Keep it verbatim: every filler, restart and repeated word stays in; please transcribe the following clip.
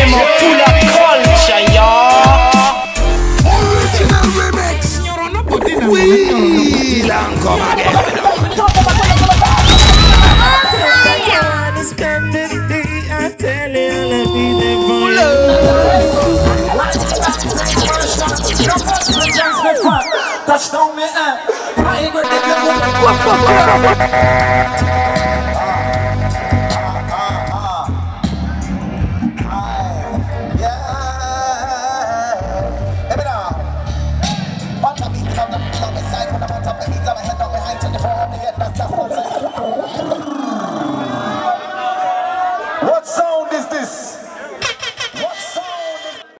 them are full of culture, y'all. Original remix. Wheel and come again. I tell you, let me touchdown me, eh? I ain't gonna get